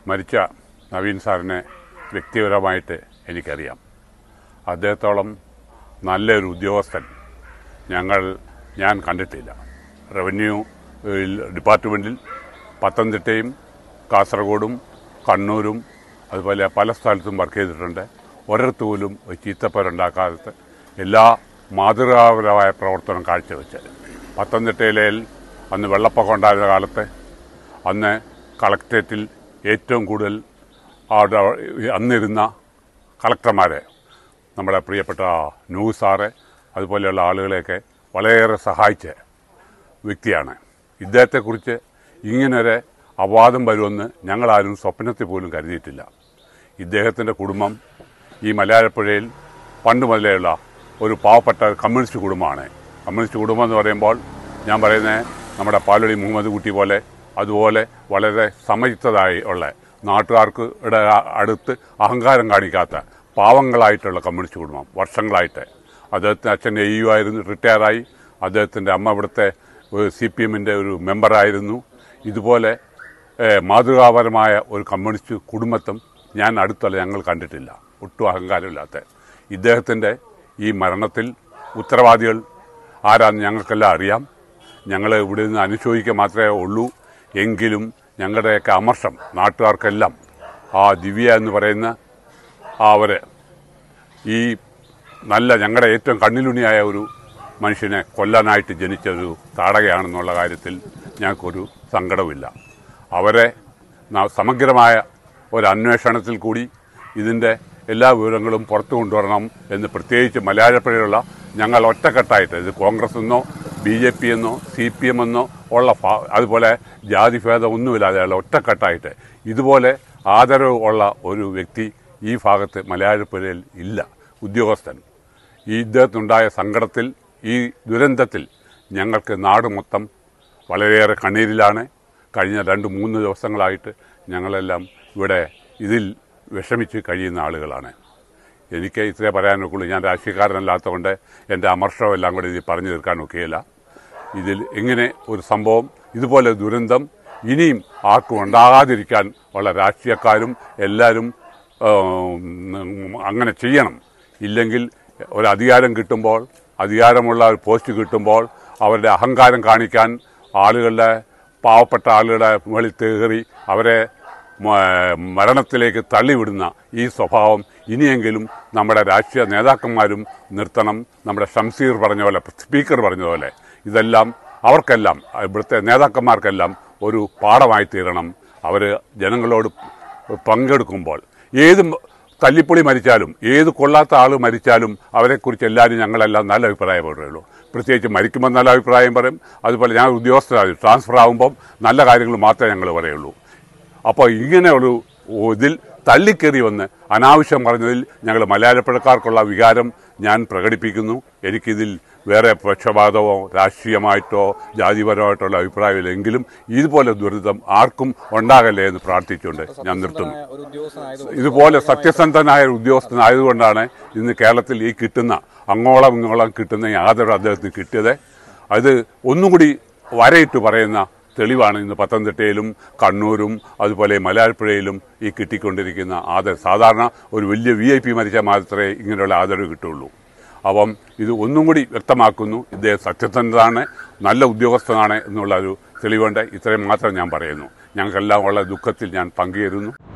മരിച്ച നവീൻ സാറിനെ വ്യക്തിപരമായിട്ട് എനിക്കറിയാം. അദ്ദേഹത്തോളം നല്ലൊരു ഉദ്യോഗസ്ഥൻ ഞാൻ കണ്ടിട്ടില്ല. റവന്യൂ ഡിപ്പാർട്ട്മെൻറ്റിൽ പത്തനംതിട്ടയും കാസർഗോഡും കണ്ണൂരും അതുപോലെ പല സ്ഥലത്തും വർക്ക് ചെയ്തിട്ടുണ്ട്. ഒരിടത്തു പോലും ചീത്തപ്പേരുണ്ടാക്കാത്ത എല്ലാ മാതൃകാപരമായ പ്രവർത്തനം കാഴ്ചവെച്ച് പത്തനംതിട്ടയിലെ അന്ന് വെള്ളപ്പൊക്കം ഉണ്ടായിരുന്ന കാലത്ത് അന്ന് കളക്ട്രേറ്റിൽ ഏറ്റവും കൂടുതൽ അന്നിരുന്ന കളക്ടർമാരെ നമ്മുടെ പ്രിയപ്പെട്ട നൂഹ് സാറ് അതുപോലെയുള്ള ആളുകളെയൊക്കെ വളരെയേറെ സഹായിച്ച വ്യക്തിയാണ്. ഇദ്ദേഹത്തെക്കുറിച്ച് ഇങ്ങനൊരു അപവാദം വരുമെന്ന് ഞങ്ങളാരും സ്വപ്നത്തിൽ പോലും കരുതിയിട്ടില്ല. ഇദ്ദേഹത്തിൻ്റെ കുടുംബം ഈ മലയാളപ്പുഴയിൽ പണ്ട് മുതലേയുള്ള ഒരു പാവപ്പെട്ട കമ്മ്യൂണിസ്റ്റ് കുടുംബമാണ്. കമ്മ്യൂണിസ്റ്റ് കുടുംബം എന്ന് പറയുമ്പോൾ ഞാൻ പറയുന്നത് നമ്മുടെ പാലൊളി മുഹമ്മദ് കുട്ടി പോലെ അതുപോലെ വളരെ സമചിത്തതായി ഉള്ള നാട്ടുകാർക്ക് അടുത്ത് അഹങ്കാരം കാണിക്കാത്ത പാവങ്ങളായിട്ടുള്ള കമ്മ്യൂണിസ്റ്റ് കുടുംബം. വർഷങ്ങളായിട്ട് അദ്ദേഹത്തിൻ്റെ അച്ഛൻ AU ആയിരുന്നു, റിട്ടയറായി. അദ്ദേഹത്തിൻ്റെ അമ്മ ഇവിടുത്തെ CPMൻ്റെ ഒരു മെമ്പറായിരുന്നു. ഇതുപോലെ മാതൃകാപരമായ ഒരു കമ്മ്യൂണിസ്റ്റ് കുടുംബത്തും ഞാൻ അടുത്തല്ല ഞങ്ങൾ കണ്ടിട്ടില്ല. ഒട്ടും അഹങ്കാരമില്ലാത്ത ഇദ്ദേഹത്തിൻ്റെ ഈ മരണത്തിൽ ഉത്തരവാദികൾ ആരാന്ന് ഞങ്ങൾക്കെല്ലാം അറിയാം. ഞങ്ങൾ ഇവിടെ നിന്ന് അനുശോചിക്കുക മാത്രമേ ഉള്ളൂ. എങ്കിലും ഞങ്ങളുടെയൊക്കെ അമർഷം നാട്ടുകാർക്കെല്ലാം ആ ദിവ്യ എന്ന് പറയുന്ന അവർ ഈ നല്ല ഞങ്ങളുടെ ഏറ്റവും കണ്ണിലുണിയായ ഒരു മനുഷ്യനെ കൊല്ലാനായിട്ട് ജനിച്ചൊരു താടകയാണെന്നുള്ള കാര്യത്തിൽ ഞങ്ങൾക്കൊരു സങ്കടവുമില്ല. അവരെ സമഗ്രമായ ഒരു അന്വേഷണത്തിൽ കൂടി ഇതിൻ്റെ എല്ലാ വിവരങ്ങളും പുറത്തു കൊണ്ടുവരണം എന്ന് പ്രത്യേകിച്ച് മലയാളപ്പുഴയിലുള്ള ഞങ്ങൾ ഒറ്റക്കെട്ടായിട്ട്, ഇത് കോൺഗ്രസ് എന്നോ BJP എന്നോ CPM എന്നോ ഉള്ള അതുപോലെ ജാതിഭേദം ഒന്നുമില്ലാതെയുള്ള ഒറ്റക്കെട്ടായിട്ട് ഇതുപോലെ ആദരവ് ഉള്ള ഒരു വ്യക്തി ഈ ഭാഗത്ത് മലയാളപ്പുഴയിൽ ഇല്ല. ഉദ്യോഗസ്ഥൻ ഈ ഇദ്ദേഹത്തിനുണ്ടായ സങ്കടത്തിൽ, ഈ ദുരന്തത്തിൽ ഞങ്ങൾക്ക് നാട് മൊത്തം വളരെയേറെ കണ്ണീരിലാണ്. കഴിഞ്ഞ 2-3 ദിവസങ്ങളായിട്ട് ഞങ്ങളെല്ലാം ഇവിടെ ഇതിൽ വിഷമിച്ച് കഴിയുന്ന ആളുകളാണ്. എനിക്ക് ഇത്രേ പറയാനൊക്കെയുള്ളൂ. ഞാൻ രാഷ്ട്രീയക്കാരനല്ലാത്തതുകൊണ്ട് എൻ്റെ അമർഷമെല്ലാം കൂടി ഇതിൽ പറഞ്ഞു തീർക്കാൻ ഒക്കെയില്ല. ഇതിൽ ഇങ്ങനെ ഒരു സംഭവം, ഇതുപോലെ ദുരന്തം ഇനിയും ആർക്കും ഉണ്ടാകാതിരിക്കാൻ ഉള്ള രാഷ്ട്രീയക്കാരും എല്ലാവരും അങ്ങനെ ചെയ്യണം. ഇല്ലെങ്കിൽ ഒരു അധികാരം കിട്ടുമ്പോൾ, അധികാരമുള്ള ഒരു പോസ്റ്റ് കിട്ടുമ്പോൾ അവരുടെ അഹങ്കാരം കാണിക്കാൻ ആളുകളുടെ പാവപ്പെട്ട ആളുകളുടെ മുകളിൽ കയറി അവരെ മരണത്തിലേക്ക് തള്ളിവിടുന്ന ഈ സ്വഭാവം ഇനിയെങ്കിലും നമ്മുടെ രാഷ്ട്രീയ നേതാക്കന്മാരും നിർത്തണം. നമ്മുടെ ഷംസീർ പറഞ്ഞ പോലെ, സ്പീക്കർ പറഞ്ഞതുപോലെ ഇതെല്ലാം അവർക്കെല്ലാം, ഇവിടുത്തെ നേതാക്കന്മാർക്കെല്ലാം ഒരു പാഠമായി തീരണം. അവർ ജനങ്ങളോട് പങ്കെടുക്കുമ്പോൾ ഏത് തല്ലിപ്പൊളി മരിച്ചാലും, ഏത് കൊള്ളാത്ത ആൾ മരിച്ചാലും അവരെക്കുറിച്ച് എല്ലാവരും ഞങ്ങളെല്ലാം നല്ല അഭിപ്രായം പറയുള്ളൂ. പ്രത്യേകിച്ച് മരിക്കുമ്പോൾ നല്ല അഭിപ്രായം പറയും. അതുപോലെ ഞാൻ ഉദ്യോഗസ്ഥരായി ട്രാൻസ്ഫർ ആകുമ്പം നല്ല കാര്യങ്ങൾ മാത്രമേ ഞങ്ങൾ പറയുള്ളൂ. അപ്പോൾ ഇങ്ങനെ ഒരു ഇതിൽ തള്ളിക്കേറി വന്ന് അനാവശ്യം പറഞ്ഞതിൽ ഞങ്ങൾ മലയാളപ്പുഴക്കാർക്കുള്ള വികാരം ഞാൻ പ്രകടിപ്പിക്കുന്നു. എനിക്കിതിൽ വേറെ പക്ഷപാതമോ രാഷ്ട്രീയമായിട്ടോ ജാതിപരമായിട്ടുള്ള അഭിപ്രായമില്ലെങ്കിലും ഇതുപോലെ ദുരിതം ആർക്കും ഉണ്ടാകല്ലേ എന്ന് പ്രാർത്ഥിച്ചുകൊണ്ട് ഞാൻ നിർത്തുന്നു. ഇതുപോലെ സത്യസന്ധനായ ഉദ്യോഗസ്ഥനായതുകൊണ്ടാണ് ഇന്ന് കേരളത്തിൽ ഈ കിട്ടുന്ന അങ്ങോളം ഇങ്ങോളം കിട്ടുന്ന ആദരവ് അദ്ദേഹത്തിന് കിട്ടിയത്. അത് ഒന്നുകൂടി വരയിട്ട് പറയുന്ന തെളിവാണ് ഇന്ന് പത്തനംതിട്ടയിലും കണ്ണൂരും അതുപോലെ മലയാളപ്പുഴയിലും ഈ കിട്ടിക്കൊണ്ടിരിക്കുന്ന ആദരവ്. സാധാരണ ഒരു വലിയ VIP മരിച്ചാൽ മാത്രമേ ഇങ്ങനെയുള്ള ആദരവ് കിട്ടുള്ളൂ. അപ്പം ഇത് ഒന്നും കൂടി വ്യക്തമാക്കുന്നു, ഇദ്ദേഹം സത്യസന്ധനാണ്, നല്ല ഉദ്യോഗസ്ഥനാണ് എന്നുള്ള ഒരു തെളിവുണ്ട്. ഇത്രയും മാത്രം ഞാൻ പറയുന്നു. ഞങ്ങൾക്കെല്ലാം ഉള്ള ദുഃഖത്തിൽ ഞാൻ പങ്കുചേരുന്നു.